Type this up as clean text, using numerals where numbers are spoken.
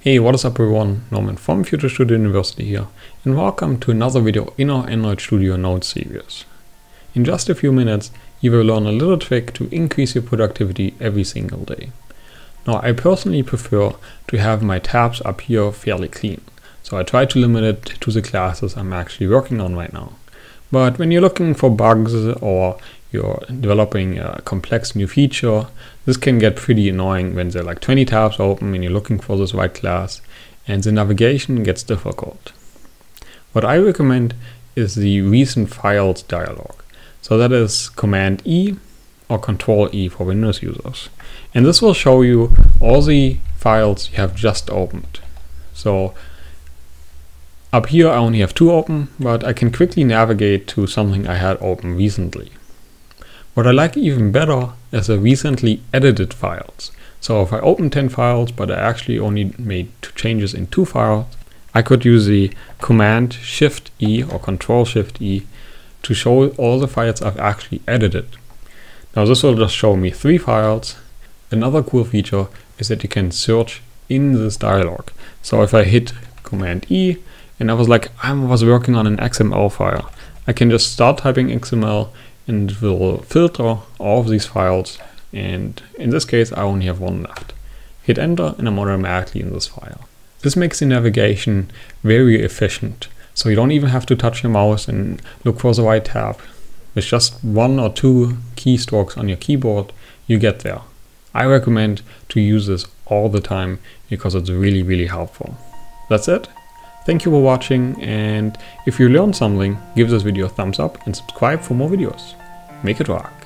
Hey, what is up everyone, Norman from Future Studio University here, and welcome to another video in our Android Studio Node series. In just a few minutes, you will learn a little trick to increase your productivity every single day. Now, I personally prefer to have my tabs up here fairly clean, so I try to limit it to the classes I'm actually working on right now. But when you're looking for bugs or you're developing a complex new feature, this can get pretty annoying when there are like 20 tabs open and you're looking for this right class and the navigation gets difficult. What I recommend is the recent files dialog. So that is Command+E or Ctrl+E for Windows users. And this will show you all the files you have just opened. So up here I only have 2 open, but I can quickly navigate to something I had open recently. What I like even better is the recently edited files. So if I open 10 files, but I actually only made 2 changes in 2 files, I could use the Command+Shift+E or Ctrl+Shift+E to show all the files I've actually edited. Now this will just show me 3 files. Another cool feature is that you can search in this dialog. So if I hit Command+E and I was working on an XML file, I can just start typing XML and it will filter all of these files, and in this case I only have 1 left. Hit enter and I'm automatically in this file. This makes the navigation very efficient, so you don't even have to touch your mouse and look for the right tab. With just 1 or 2 keystrokes on your keyboard, you get there. I recommend to use this all the time because it's really helpful. That's it. Thank you for watching, and if you learned something, give this video a thumbs up and subscribe for more videos. Make it rock!